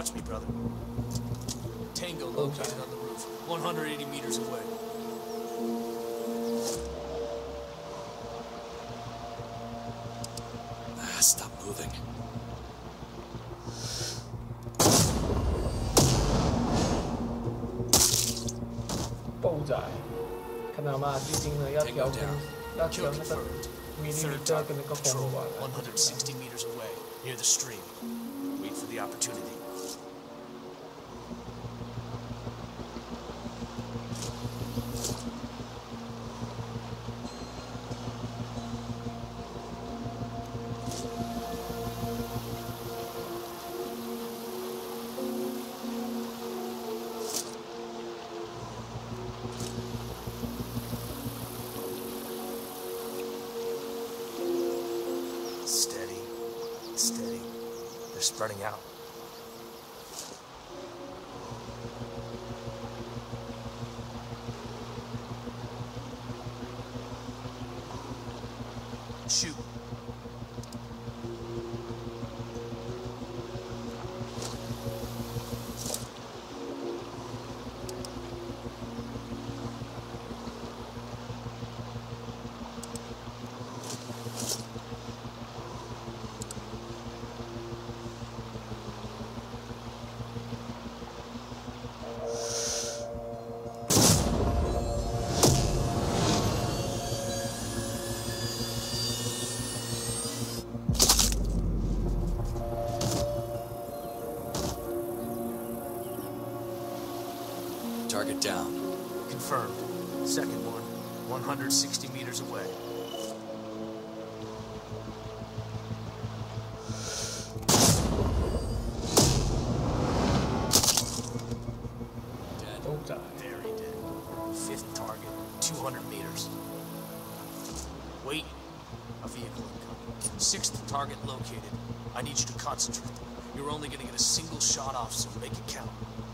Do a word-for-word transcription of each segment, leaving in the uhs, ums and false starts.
Watch me, brother. Tango located on the roof, one hundred eighty meters away. Ah, stop moving. 爆炸，看到吗？最近呢要调跟要调那个 millimeter 跟那个风管。 one hundred sixty meters away, near the stream. Wait for the opportunity. Steady, steady. They're spreading out. Shoot. Target down. Confirmed. Second one, one hundred sixty meters away. Dead. Bullseye. Very dead. Fifth target, two hundred meters. Wait. A vehicle incoming. Sixth target located. I need you to concentrate. You're only gonna get a single shot off, so make it count.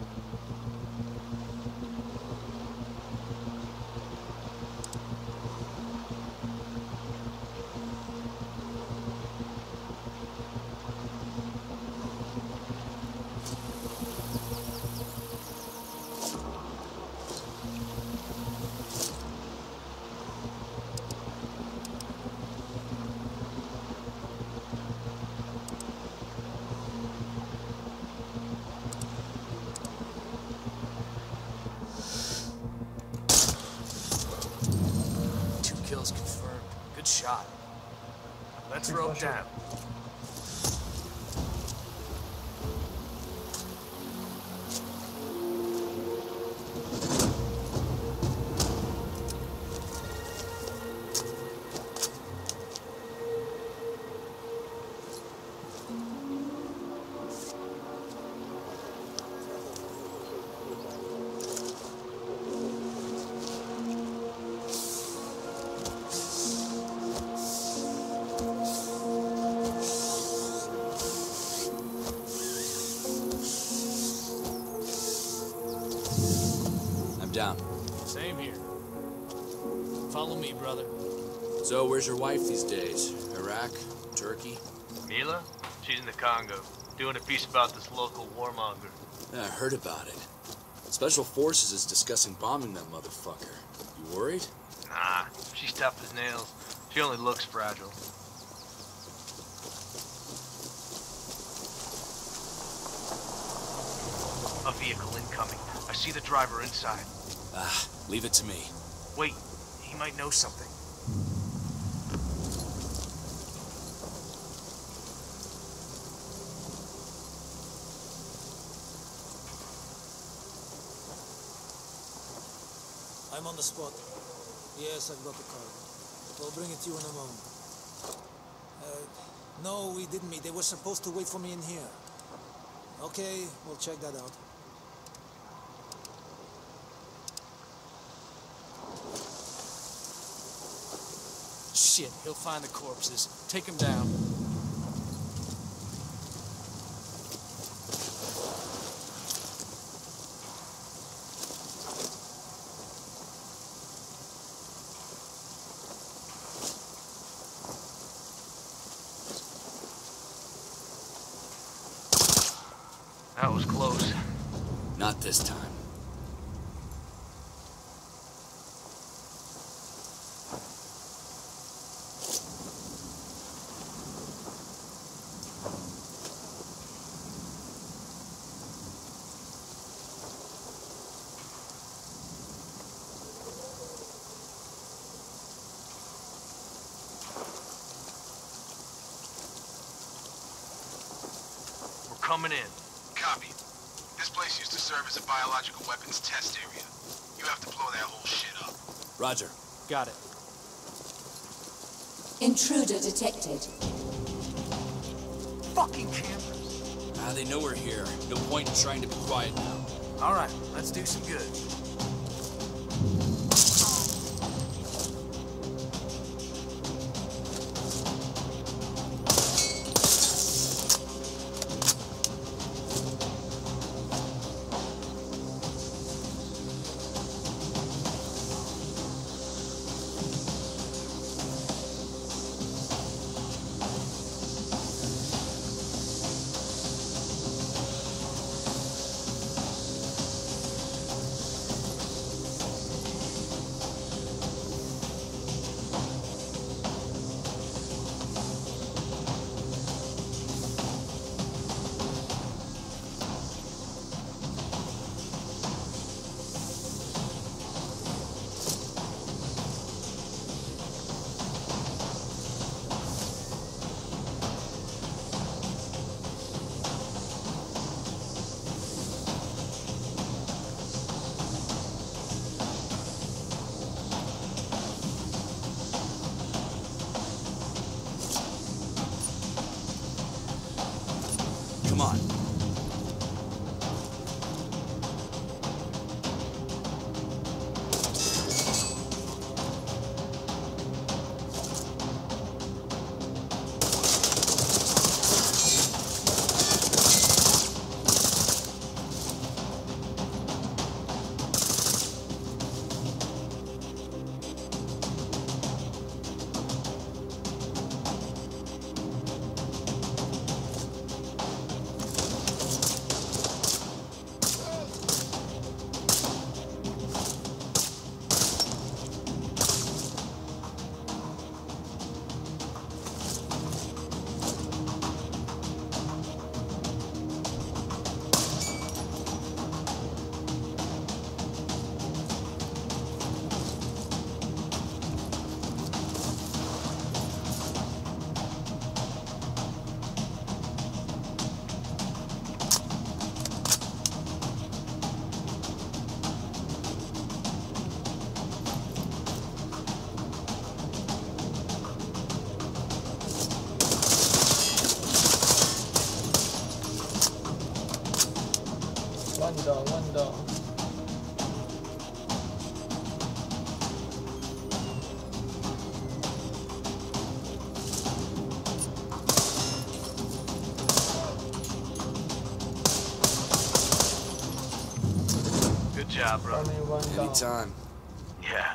Kills confirmed. Good shot. Let's rope down. Down. Same here. Follow me, brother. So, where's your wife these days? Iraq? Turkey? Mila? She's in the Congo, doing a piece about this local warmonger. Yeah, I heard about it. Special Forces is discussing bombing that motherfucker. You worried? Nah, she's tough as nails. She only looks fragile. A vehicle incoming. I see the driver inside. Ah, leave it to me. Wait, he might know something. I'm on the spot. Yes, I've got the card. We'll bring it to you in a moment. Uh, no, we didn't meet. They were supposed to wait for me in here. Okay, we'll check that out. Shit, he'll find the corpses. Take him down. That was close. Not this time. Coming in. Copy. This place used to serve as a biological weapons test area. You have to blow that whole shit up. Roger. Got it. Intruder detected. Fucking campers. Ah, they know we're here. No point in trying to be quiet now. All right, let's do some good. Come on. Window, window. Good job, bro. Only one down. Anytime. Yeah.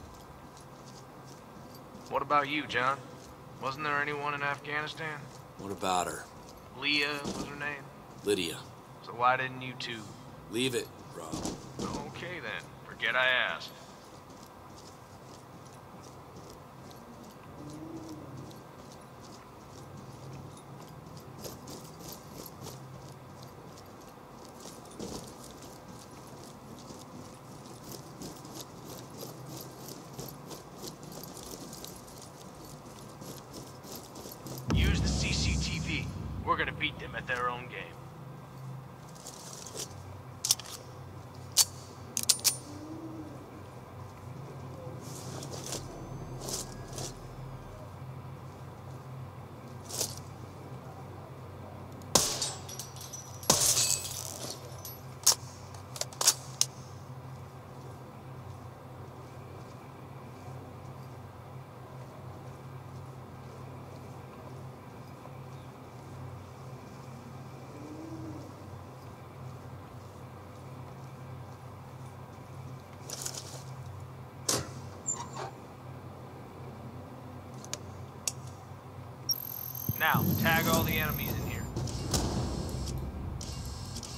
What about you, John? Wasn't there anyone in Afghanistan? What about her? Leah was her name? Lydia. So why didn't you two? Leave it, Rob. Okay then. Forget I asked. Use the C C T V. We're gonna beat them at their own game. Now, tag all the enemies in here.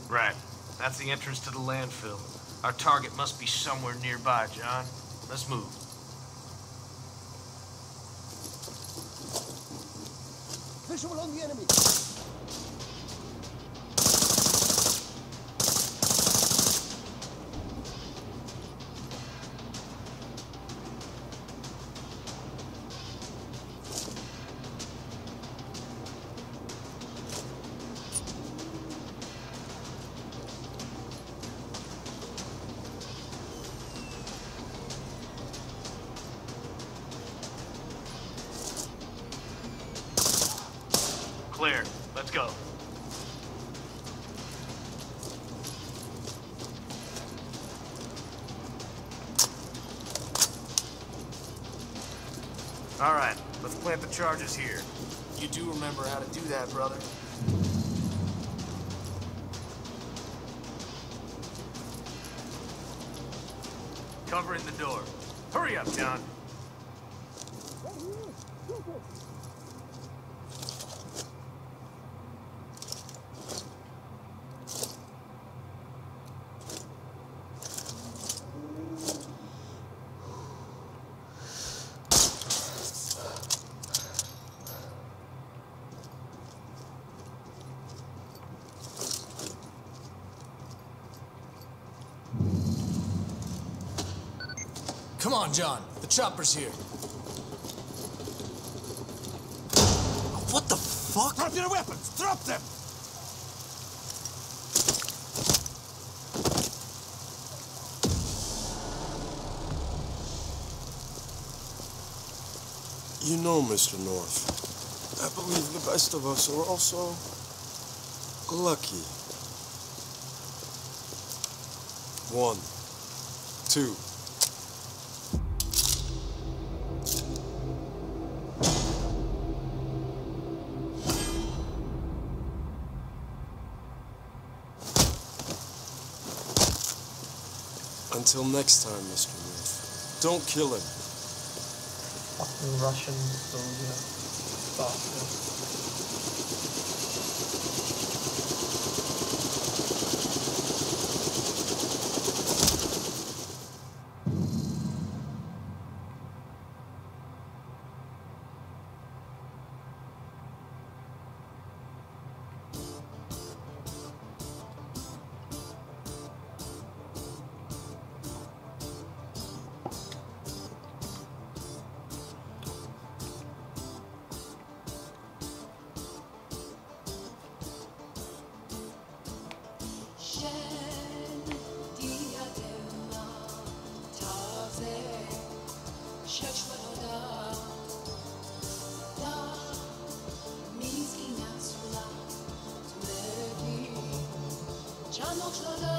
Right. That's the entrance to the landfill. Our target must be somewhere nearby, John. Let's move. Visual on the enemy. Clear. Let's go. All right, let's plant the charges here. You do remember how to do that, brother. Covering the door. Hurry up, John. Come on, John. The chopper's here. What the fuck? Drop your weapons! Drop them! You know, Mister North, I believe the best of us are also lucky. One, two. Until next time, Mister North, don't kill him. Fucking Russian soldier. Bastard. Can't